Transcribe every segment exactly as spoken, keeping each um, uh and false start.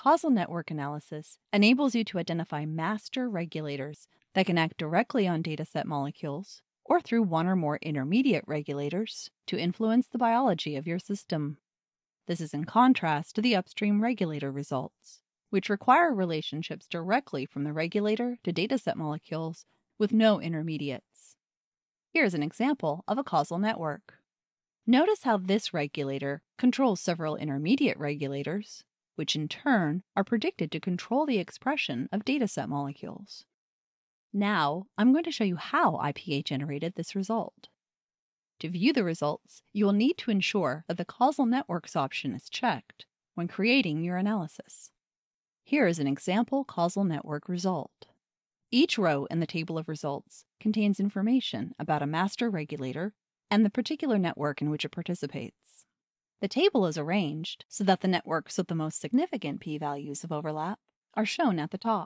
Causal network analysis enables you to identify master regulators that can act directly on dataset molecules or through one or more intermediate regulators to influence the biology of your system. This is in contrast to the upstream regulator results, which require relationships directly from the regulator to dataset molecules with no intermediates. Here's an example of a causal network. Notice how this regulator controls several intermediate regulators, which in turn are predicted to control the expression of dataset molecules. Now, I'm going to show you how I P A generated this result. To view the results, you will need to ensure that the Causal Networks option is checked when creating your analysis. Here is an example causal network result. Each row in the table of results contains information about a master regulator and the particular network in which it participates. The table is arranged so that the networks with the most significant p-values of overlap are shown at the top.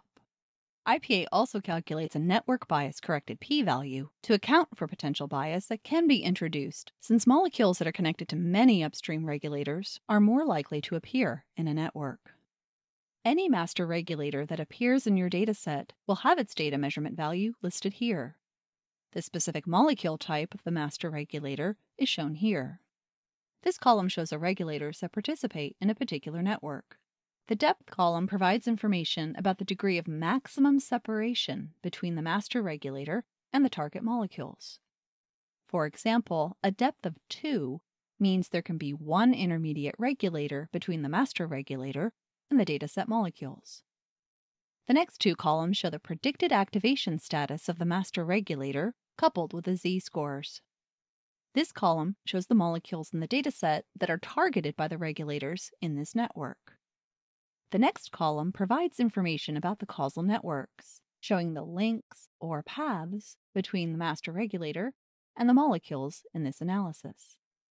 I P A also calculates a network bias-corrected p-value to account for potential bias that can be introduced, since molecules that are connected to many upstream regulators are more likely to appear in a network. Any master regulator that appears in your dataset will have its data measurement value listed here. The specific molecule type of the master regulator is shown here. This column shows the regulators that participate in a particular network. The depth column provides information about the degree of maximum separation between the master regulator and the target molecules. For example, a depth of two means there can be one intermediate regulator between the master regulator and the dataset molecules. The next two columns show the predicted activation status of the master regulator coupled with the z-scores. This column shows the molecules in the dataset that are targeted by the regulators in this network. The next column provides information about the causal networks, showing the links or paths between the master regulator and the molecules in this analysis.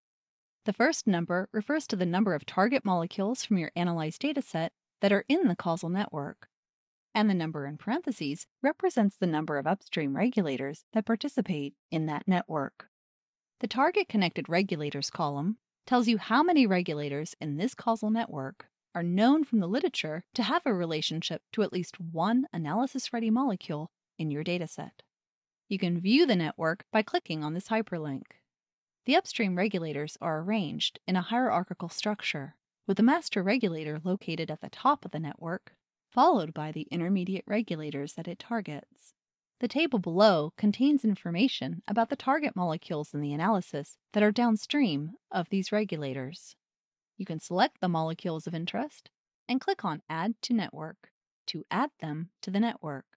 The first number refers to the number of target molecules from your analyzed dataset that are in the causal network, and the number in parentheses represents the number of upstream regulators that participate in that network. The target connected regulators column tells you how many regulators in this causal network are known from the literature to have a relationship to at least one analysis-ready molecule in your dataset. You can view the network by clicking on this hyperlink. The upstream regulators are arranged in a hierarchical structure, with the master regulator located at the top of the network, followed by the intermediate regulators that it targets. The table below contains information about the target molecules in the analysis that are downstream of these regulators. You can select the molecules of interest and click on Add to Network to add them to the network.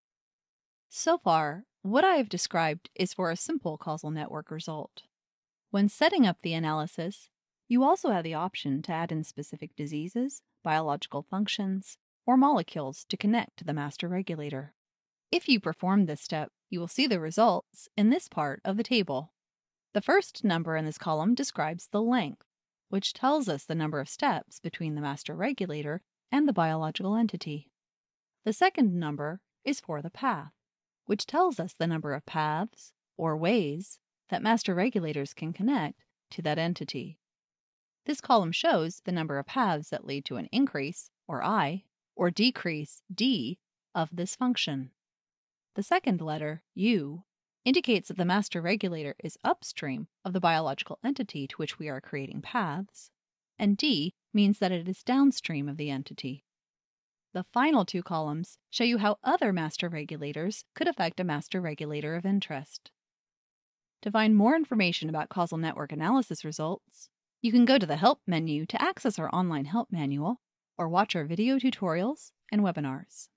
So far, what I have described is for a simple causal network result. When setting up the analysis, you also have the option to add in specific diseases, biological functions, or molecules to connect to the master regulator. If you perform this step, you will see the results in this part of the table. The first number in this column describes the length, which tells us the number of steps between the master regulator and the biological entity. The second number is for the path, which tells us the number of paths, or ways, that master regulators can connect to that entity. This column shows the number of paths that lead to an increase, or I, or decrease, D, of this function. The second letter, U, indicates that the master regulator is upstream of the biological entity to which we are creating paths, and D means that it is downstream of the entity. The final two columns show you how other master regulators could affect a master regulator of interest. To find more information about causal network analysis results, you can go to the Help menu to access our online help manual or watch our video tutorials and webinars.